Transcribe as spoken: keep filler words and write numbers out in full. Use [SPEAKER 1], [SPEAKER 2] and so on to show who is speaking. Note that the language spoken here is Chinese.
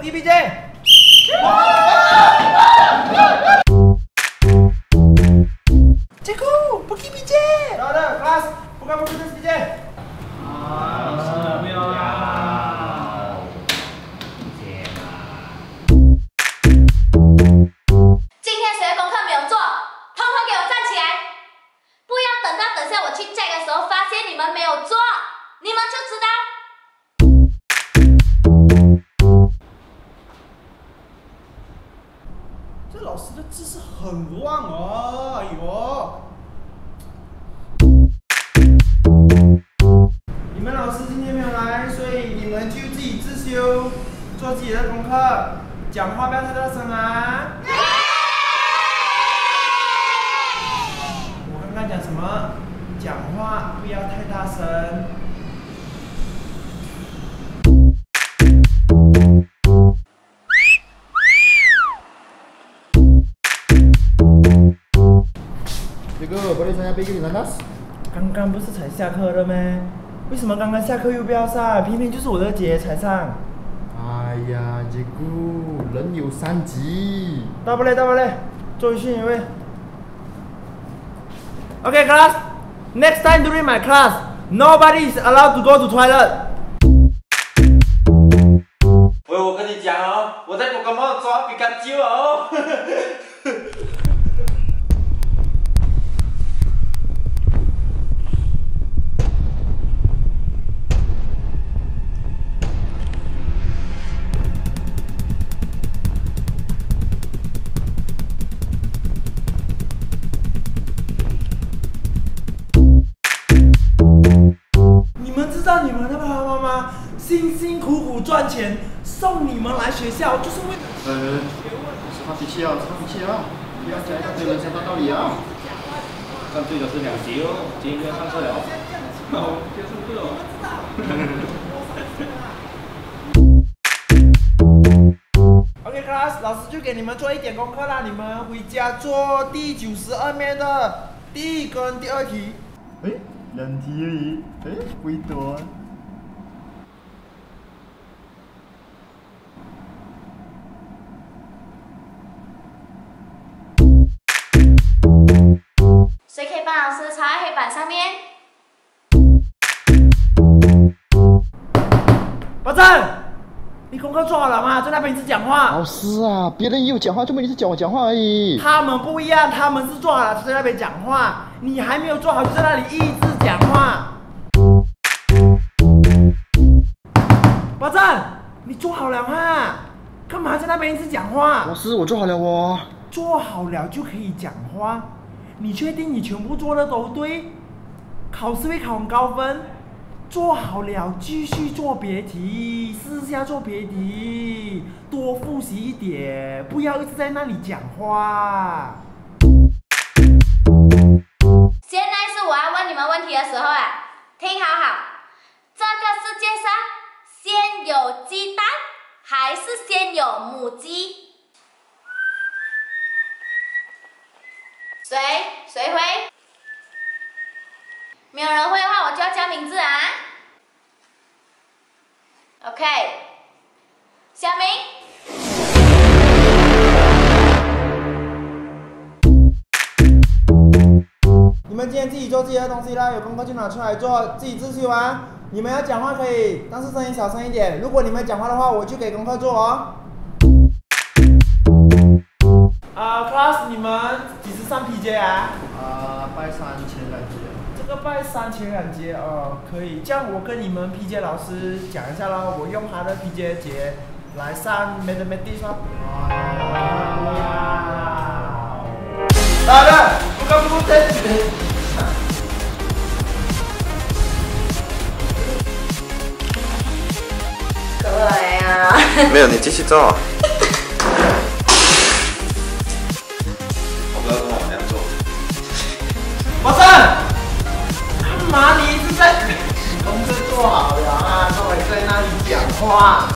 [SPEAKER 1] Pergi B J。Cikgu, pergi B J. Dah, dah, kelas. Bukan pergi B J. Ah, 不要啦。
[SPEAKER 2] 今天谁的功课没有做？通通给我站起来！不要等到等下我去 check 的时候，发现你们没有做，你们就知道。
[SPEAKER 1] 老师的字是很乱哦，哎呦！你们老师今天没有来，所以你们就自己自修，做自己的功课，讲话不要太大声啊！我刚刚讲什么？讲话不要太大声。
[SPEAKER 3] Cikgu, boleh saya pergi di landas？
[SPEAKER 1] 刚刚不是才下课了咩？为什么刚刚下课又不要上？偏偏就是我的姐才上。
[SPEAKER 3] 哎呀 ，Cikgu， 人有三急。
[SPEAKER 1] 大不嘞，大不嘞，坐回去一位。Okay, class. Next time during my class, nobody is allowed to go to toilet.
[SPEAKER 4] 喂，我跟你讲哦，我在宝可梦抓比卡丘哦。
[SPEAKER 1] 知道你们的爸爸妈妈辛辛苦苦赚钱送你们来学校，就是为了……
[SPEAKER 3] 呃，发脾气啊，发脾气啊！不要讲一大堆人生大道理啊！
[SPEAKER 5] 上最多是两级哦，今天上课了。好，结束课哦。
[SPEAKER 1] OK class， 老师就给你们做一点功课啦，你们回家做第九十二面的第一跟第二题。
[SPEAKER 3] 哎。 两题而已，哎，不会多。
[SPEAKER 2] 谁可以帮老师抄在黑板上面？
[SPEAKER 1] 宝珍，你功课做好了吗？在那边一直讲话。
[SPEAKER 3] 老师啊，别人也有讲话，就没你是讲我讲话而已。他
[SPEAKER 1] 们不一样，他们是做好了就在那边讲话，你还没有做好就在那里一直讲话。 宝珍，你做好了哈？干嘛在那边一直讲话？
[SPEAKER 3] 老师，我做好了哦。
[SPEAKER 1] 做好了就可以讲话。你确定你全部做的都对？考试会考很高分。做好了继续做别题，私下做别题，多复习一点，不要一直在那里讲话。
[SPEAKER 2] 现在是我要问你们问题的时候啊，听好好，这个世界上。 先有鸡蛋还是先有母鸡？谁谁会？没有人会的话，我就要叫名字啊。OK， 小明。
[SPEAKER 1] 你们今天自己做自己的东西啦，有功课就拿出来做，自己自修啊。 你们要讲话可以，但是声音小声一点。如果你们讲话的话，我就给功课做哦。啊 ，class， 你们几时上 P J 啊？
[SPEAKER 3] 啊，拜三前两节。
[SPEAKER 1] 这个拜三前两节哦，可以。这样我跟你们 P J 老师讲一下咯，我用他的 P J 节来上 mathematics 咯。哇！好的，不干不等。
[SPEAKER 2] 对呀。
[SPEAKER 4] 没有，你继续做。我不要跟我这样做。
[SPEAKER 1] 马上，干嘛你一直在？功课做好了啊，都还在那里讲话。